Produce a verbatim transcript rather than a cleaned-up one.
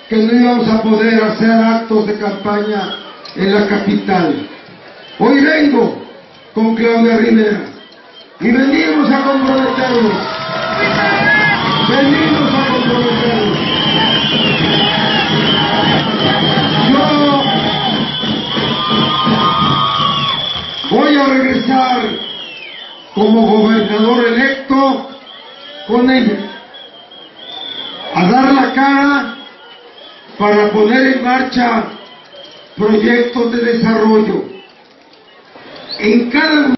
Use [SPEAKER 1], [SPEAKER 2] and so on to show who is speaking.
[SPEAKER 1] que no íbamos a poder hacer actos de campaña en la capital. Hoy vengo con Claudia Rivera y venimos a comprometernos. Venimos a comprometernos. Yo voy a regresar como gobernador electo con ella, a dar la cara para poner en marcha proyectos de desarrollo en cada